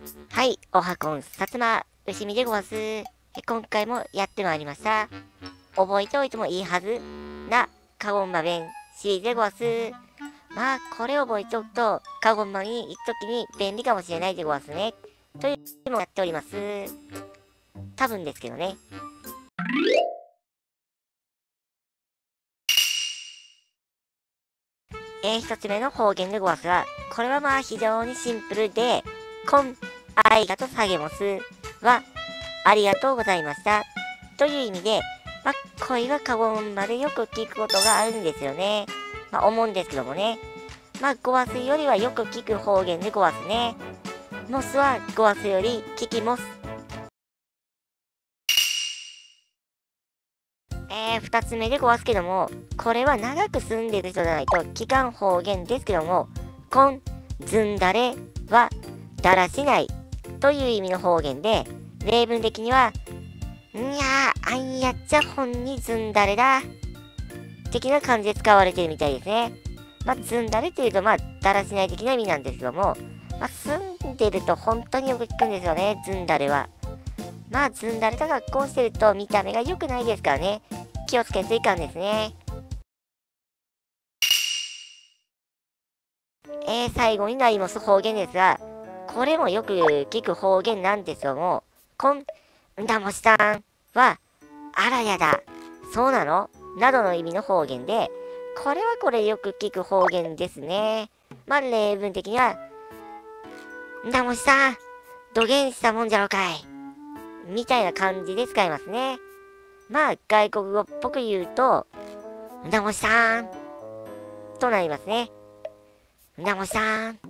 はい、おはこんさつま、うしみでごわす。今回もやってまいりました。覚えておいてもいいはずな、かごんま弁シリーズでごわす。まあ、これ覚えておくと、かごんまに行くときに便利かもしれないでごわすね。というのもやっております。多分ですけどね。一つ目の方言でごわすが、これはまあ非常にシンプルで、こん、あいがとさげもすは、ありがとうございました。という意味で、まあ、恋は過言までよく聞くことがあるんですよね。まあ、思うんですけどもね。まあ、ごわすよりはよく聞く方言でごわすね。モスはごわすより聞きモス。二つ目でごわすけども、これは長く住んでる人じゃないと聞かん方言ですけども、こん、ずんだれは、だらしないという意味の方言で、例文的には、いやー、あんやっちゃほんにずんだれだ。的な感じで使われてるみたいですね。まあ、ずんだれっていうと、まあ、だらしない的な意味なんですけども、まあ、住んでると本当によく聞くんですよね、ずんだれは。まあ、ずんだれと格好してると見た目が良くないですからね。気をつけていかんですね。最後になります方言ですが、これもよく聞く方言なんですけども、んだもしさんは、あらやだ、そうなのなどの意味の方言で、これはこれよく聞く方言ですね。まあ、例文的には、んだもしさん、どげんしたもんじゃろかい。みたいな感じで使いますね。まあ、外国語っぽく言うと、んだもしさんとなりますね。んだもしさん。